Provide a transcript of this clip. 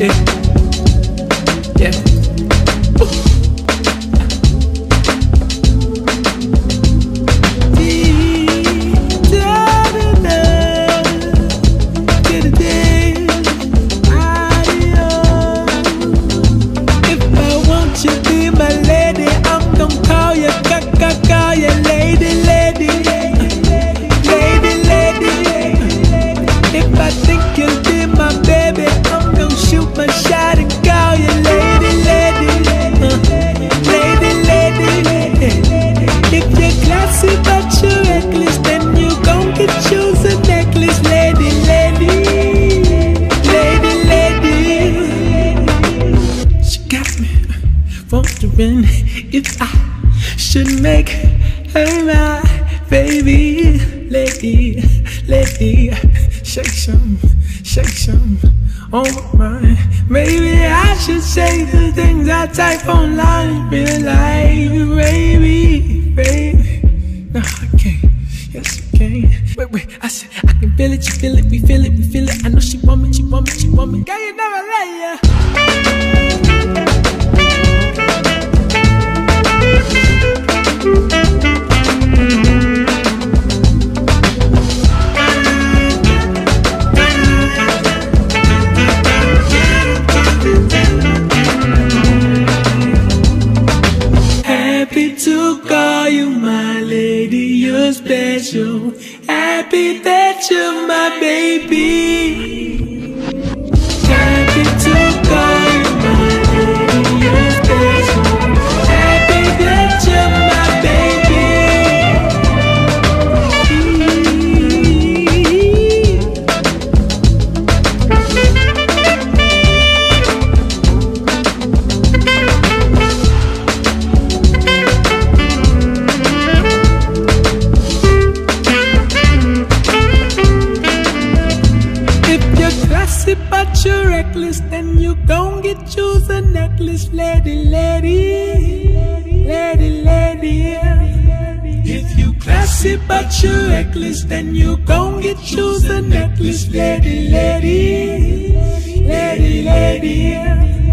Yeah. Wondering if I should make her my baby. Lady, lady, shake some on my mind. Maybe I should say the things I type online. Real life, baby, baby. No, I can't. Yes, I can. Wait, I said I can feel it, you feel it, we feel it, we feel it. I know she want me, she want me, she want me. Girl, you never let ya. Happy to call you my lady, you're special. Happy that you're my baby. Happy to call you my lady, you're special. Happy that you're my baby. But you're reckless, then you gon' get choose a necklace, lady, lady, lady, lady. If you classy but you're reckless, then you gon' get choose a necklace, lady, lady, lady, lady.